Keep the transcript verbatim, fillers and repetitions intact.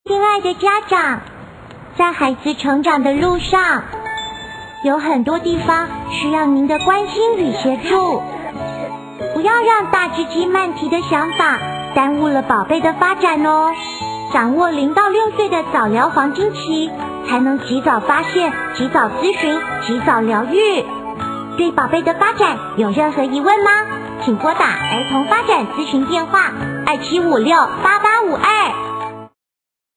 亲爱的家长，在孩子成长的路上，有很多地方需要您的关心与协助。不要让大只鸡慢提的想法耽误了宝贝的发展哦。掌握零到六岁的早疗黄金期，才能及早发现、及早咨询、及早疗愈。对宝贝的发展有任何疑问吗？请拨打儿童发展咨询电话二七五六八八五二。